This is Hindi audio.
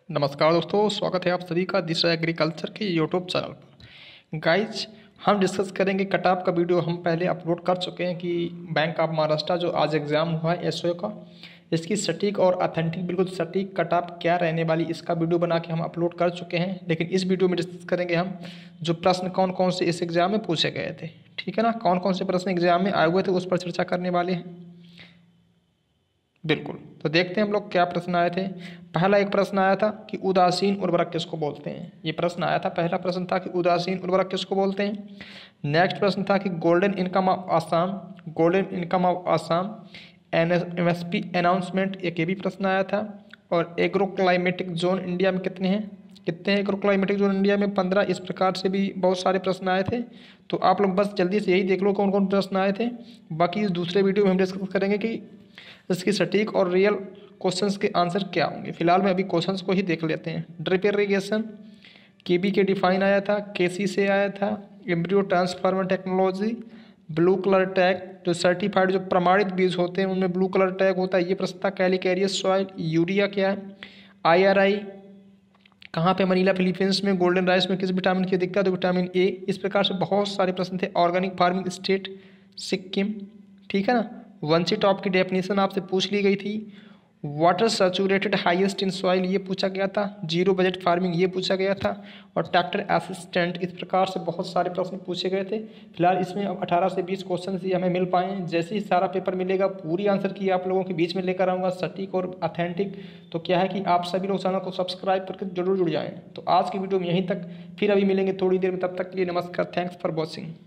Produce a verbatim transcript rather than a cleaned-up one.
नमस्कार दोस्तों, स्वागत है आप सभी का दिशा एग्रीकल्चर के यूट्यूब चैनल पर। गाइज, हम डिस्कस करेंगे कट ऑफ का वीडियो हम पहले अपलोड कर चुके हैं कि बैंक ऑफ महाराष्ट्र जो आज एग्ज़ाम हुआ है एसओ का, इसकी सटीक और ऑथेंटिक बिल्कुल सटीक कट ऑफ क्या रहने वाली, इसका वीडियो बना के हम अपलोड कर चुके हैं। लेकिन इस वीडियो में डिस्कस करेंगे हम जो प्रश्न कौन कौन से इस एग्ज़ाम में पूछे गए थे। ठीक है ना, कौन कौन से प्रश्न एग्जाम में आए हुए थे उस पर चर्चा करने वाले हैं। बिल्कुल, तो देखते हैं हम लोग क्या प्रश्न आए थे। पहला एक प्रश्न आया था कि उदासीन उर्वरक किसको बोलते हैं। ये प्रश्न आया था, पहला प्रश्न था कि उदासीन उर्वरक किसको बोलते हैं। नेक्स्ट प्रश्न था कि golden income of Assam, golden income of Assam N M S P announcement, एक ये भी प्रश्न आया था। और एग्रो क्लाइमेटिक जोन इंडिया में कितने हैं, कितने हैं एग्रो क्लाइमेटिक जोन इंडिया में, पंद्रह। इस प्रकार से भी बहुत सारे प्रश्न आए थे। तो आप लोग बस जल्दी से यही देख लो कौन कौन प्रश्न आए थे। बाकी इस दूसरे वीडियो में हम डिस्कस करेंगे कि इसकी सटीक और रियल क्वेश्चंस के आंसर क्या होंगे। फिलहाल में अभी क्वेश्चंस को ही देख लेते हैं। ड्रिप इरिगेशन केबी के डिफाइन आया था, केसी से आया था। Embryo transformer technology, blue colour tag, जो सर्टिफाइड जो प्रमाणित बीज होते हैं उनमें ब्लू कलर टैग होता है, ये प्रश्न था। कैलिकेरियस सॉइल, यूरिया क्या है। आई आर आई कहाँ पे, मनीला फिलीपींस में। गोल्डन राइस में किस विटामिन की अधिकता, तो विटामिन ए। इस प्रकार से बहुत सारे प्रश्न थे। ऑर्गेनिक फार्मिंग स्टेट सिक्किम, ठीक है ना। वंशी टॉप की डेफिनेशन आपसे पूछ ली गई थी। Water saturated highest in soil, ये पूछा गया था। जीरो बजट फार्मिंग, ये पूछा गया था। और ट्रैक्टर असिस्टेंट, इस प्रकार से बहुत सारे प्रश्न पूछे गए थे। फिलहाल इसमें अब अठारह से बीस क्वेश्चन ही हमें मिल पाए हैं। जैसे ही सारा पेपर मिलेगा पूरी आंसर की आप लोगों के बीच में लेकर आऊँगा, सटीक और ऑथेंटिक। तो क्या है कि आप सभी लोग चैनल को सब्सक्राइब करके जरूर जुड़ जाएँ। तो आज की वीडियो में यहीं तक, फिर अभी मिलेंगे थोड़ी देर में, तब तक के लिए नमस्कार। Thanks for watching.